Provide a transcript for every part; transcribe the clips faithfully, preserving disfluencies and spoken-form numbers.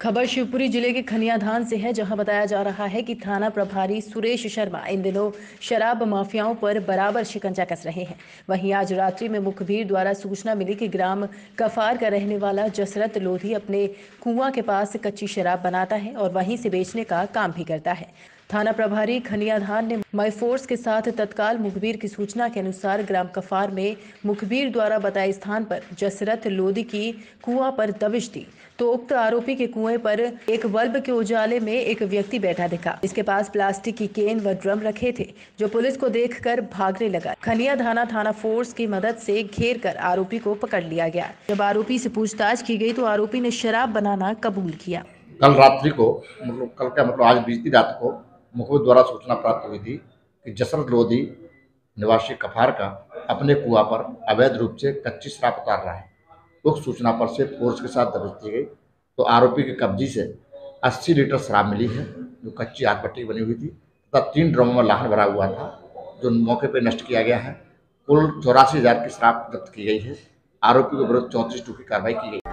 खबर शिवपुरी जिले के खनियाधान से है, जहां बताया जा रहा है कि थाना प्रभारी सुरेश शर्मा इन दिनों शराब माफियाओं पर बराबर शिकंजा कस रहे हैं। वहीं आज रात्रि में मुखबिर द्वारा सूचना मिली कि ग्राम कफार का रहने वाला जसरत लोधी अपने कुआं के पास कच्ची शराब बनाता है और वहीं से बेचने का काम भी करता है। थाना प्रभारी खनियाधान ने माई फोर्स के साथ तत्काल मुखबिर की सूचना के अनुसार ग्राम कफार में मुखबिर द्वारा बताए स्थान पर जसरत लोधी की कुआं पर दबिश दी तो उक्त आरोपी के कुएं पर एक बल्ब के उजाले में एक व्यक्ति बैठा दिखा। इसके पास प्लास्टिक की केन व ड्रम रखे थे, जो पुलिस को देखकर भागने लगा। खनियाधाना थाना फोर्स की मदद से घेर कर आरोपी को पकड़ लिया गया। जब आरोपी से पूछताछ की गई तो आरोपी ने शराब बनाना कबूल किया। कल रात्रि को मतलब कल का मतलब आज बीती रात को मुखबिर द्वारा सूचना प्राप्त हुई थी कि जसरत लोधी निवासी कफार का अपने कुआं पर अवैध रूप से कच्ची शराब उतार रहा है। उक्त सूचना पर से फोर्स के साथ दबिश दी गई तो आरोपी के कब्जे से अस्सी लीटर शराब मिली है, जो कच्ची हाथ पट्टी बनी हुई थी तथा तीन ड्रमों में लाहन भरा हुआ था, जो मौके पर नष्ट किया गया है। कुल चौरासी हजार की शराब जब्त की गई है। आरोपी के विरुद्ध चौंतीस टू की कार्रवाई की गई।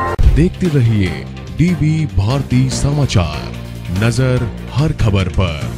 देखते रहिए डीबी भारती समाचार, नजर हर खबर पर।